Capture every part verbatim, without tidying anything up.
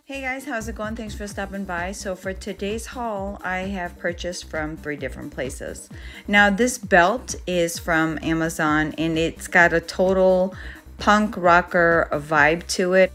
Hey guys, how's it going? Thanks for stopping by. So for today's haul, I have purchased from three different places. Now this belt is from Amazon and it's got a total punk rocker vibe to it.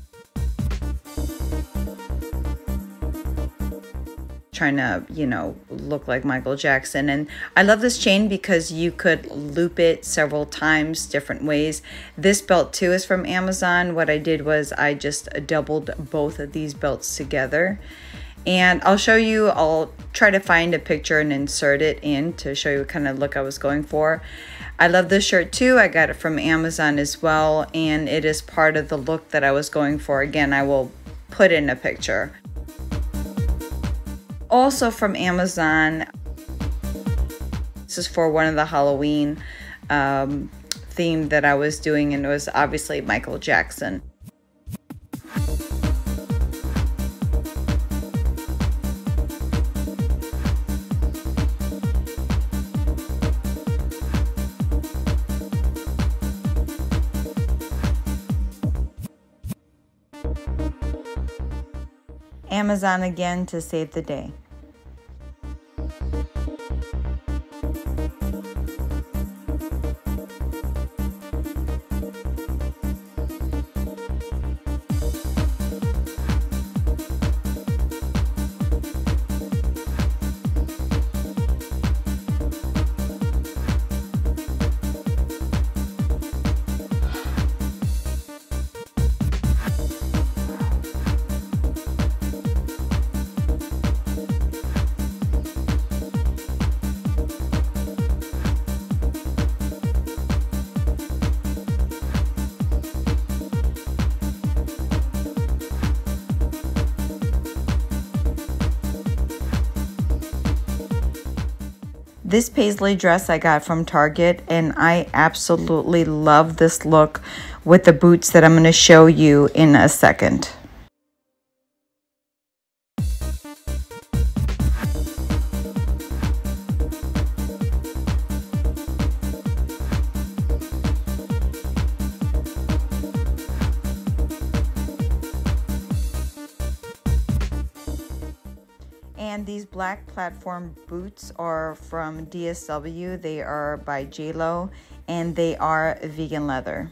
Trying to, you know, look like Michael Jackson. And I love this chain because you could loop it several times different ways. This belt too is from Amazon. What I did was I just doubled both of these belts together, and I'll show you, I'll try to find a picture and insert it in to show you what kind of look I was going for. I love this shirt too. I got it from Amazon as well, and it is part of the look that I was going for. Again, I will put in a picture. Also from Amazon, this is for one of the Halloween um, theme that I was doing, and it was obviously Michael Jackson. Amazon again to save the day. This paisley dress I got from Target, and I absolutely love this look with the boots that I'm going to show you in a second. And these black platform boots are from D S W. They are by J Lo, and they are vegan leather.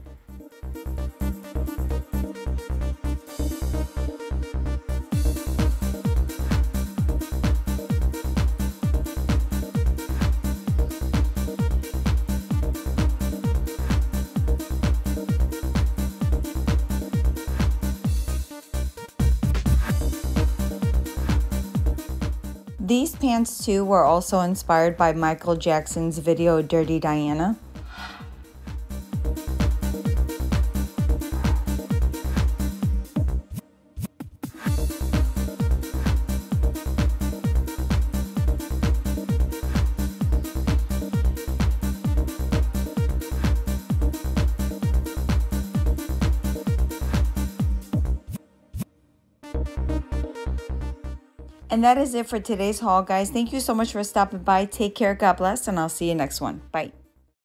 These pants too were also inspired by Michael Jackson's video Dirty Diana. And that is it for today's haul, guys. Thank you so much for stopping by. Take care. God bless. And I'll see you next one. Bye.